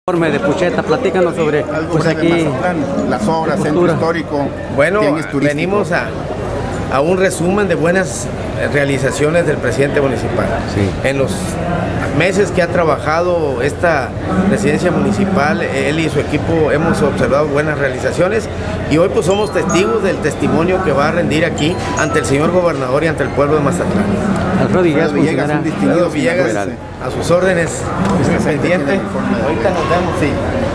De Pucheta, platícanos sobre pues aquí Mazatlán, las obras, centro histórico. Bueno, venimos a un resumen de buenas realizaciones del presidente municipal. Sí. En los meses que ha trabajado esta presidencia municipal, él y su equipo hemos observado buenas realizaciones y hoy pues somos testigos del testimonio que va a rendir aquí ante el señor gobernador y ante el pueblo de Mazatlán. Alfredo Villegas, Alfredo Villegas, a sus órdenes, pendiente. Ahorita nos vemos, sí.